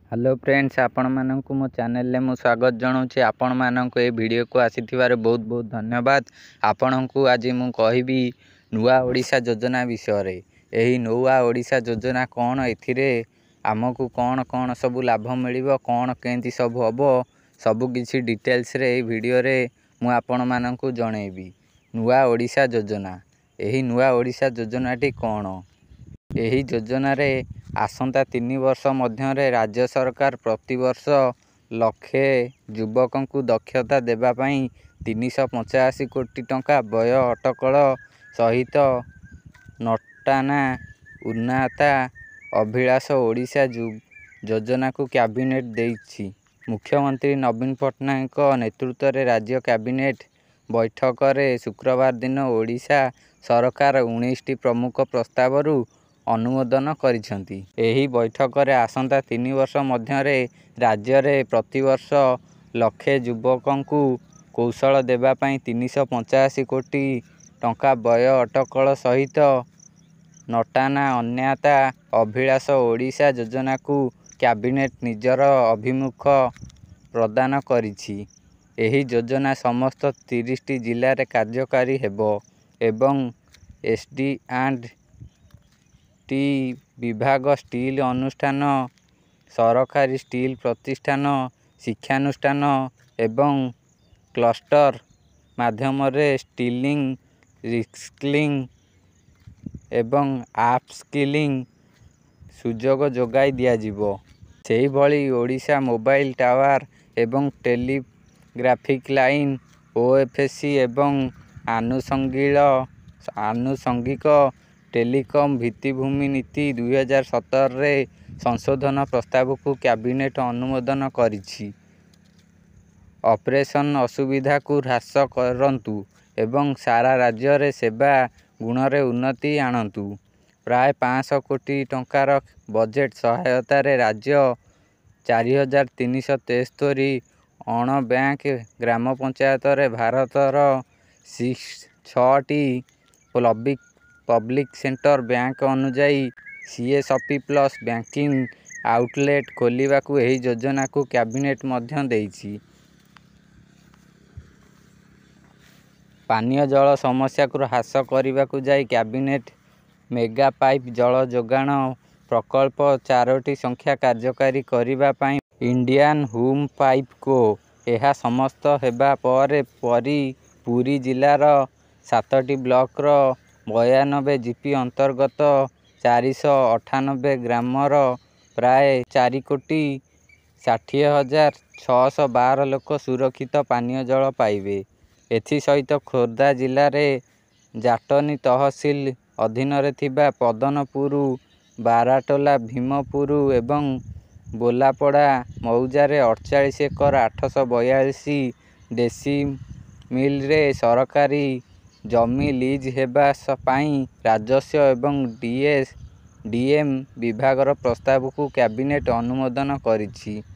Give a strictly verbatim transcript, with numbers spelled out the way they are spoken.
Hello friends, आपण मानक मो चैनल में मु स्वागत जनाऊँ। आपण मानक ए वीडियो को आसीथिबार बहुत बहुत धन्यवाद। आपण को आज मु कहबी नुआ ओडिशा योजना विषय रे। एही नुआ ओडिशा योजना कौन, एथिरे आमको कौन कौन सब लाभ मिलिबो, कौन केंती सब हबो, सब किछि डिटेल्स रे ए वीडियो रे मु आपण मानक जणेबी। नुआ ओडिशा योजना, एही नुआ ओडिशा योजनाटी कौन? एही योजना रे आसंता तीन वर्ष मध्य राज्य सरकार प्रति वर्ष लक्षे युवकों को दक्षता देवा पाई तीन सौ पचासी कोटी टंका व्यय अटकल सहित नटाना उन्नता अभिलाष ओडिशा योजना को कैबिनेट देइछि। मुख्यमंत्री नबीन पट्टनायक नेतृत्व में राज्य कैबिनेट बैठक रे शुक्रवार दिन ओडिशा सरकार उन्नीस टी प्रमुख प्रस्ताव अनुमोदन करिसेंती। एही बैठक रे आसंता तीन वर्ष मध्य राज्य रे प्रति वर्ष लक्षे युवकों को कौशल देवा पाई तीन सौ पचासी कोटी टंका व्यय अटकल सहित नटाना अन्यता अभिलाष ओडिशा योजना को कैबिनेट निजर अभिमुख प्रदान करिछि। एही योजना समस्त तीस टी जिले रे कार्यकारी हेबो एवं एसडी एंड टी विभाग, स्टील अनुष्ठान, सरकारी स्टील प्रतिष्ठान, शिक्षानुष्ठान एवं क्लस्टर माध्यम रे स्किलिंग, रिस्किलिंग एवं अपस्किलिंग सुजोग जोगाई दिया जिवो। सेही भली ओडिशा मोबाइल टावर एवं टेलीग्राफिक लाइन ओएफसी एवं आनुषंगिक आनुषंगिक टेलीकॉम भित्तिभूमि नीति दुई हजार सतर रे संशोधन प्रस्ताव को कैबिनेट अनुमोदन करिछि। ऑपरेशन असुविधा को ह्रास करंतु एवं सारा राज्य रे सेवा गुण रे उन्नति आणंतु। प्राय पाँच सौ कोटी टंकार बजेट सहायता रे राज्य चार हजार तीन सौ तेस्तरी अण बैंक ग्राम पंचायत रे भारतर छटी पब्लिक पब्लिक सेक्टर बैंक अनुजाई सीएसपी प्लस बैंकिंग आउटलेट खोलिबा को एही योजना को कैबिनेट मध्य देइछि। पानीय जल समस्या को ह्रास करने को जाई कैबिनेट मेगा पाइप जल जोगाण प्रकल्प चारोटी संख्या कार्यकारी करने पाई इंडियन होम पाइप को यह समस्त हेबा पर परी पुरी जिलार सातटी ब्लॉक रो बयानबे जीपी अंतर्गत चार सौ अठानबे ग्रामर प्राय चार कोटी षाठी हजार छःश बार लोक सुरक्षित पानीय जल पाइबे। एथि सहित खोर्धा जिले रे जाटनी तहसिल अधीन रे थिबा पदनपुर, बाराटोला, भीमपुर एवं बोलापड़ा मौजा रे अड़तालीस एकर आठश बयालीस डेसी मिल रे सरकारी जमी लीज हेबा पाई राजस्व एवं डीएस डीएम विभाग प्रस्ताव को कैबिनेट अनुमोदन करिछि।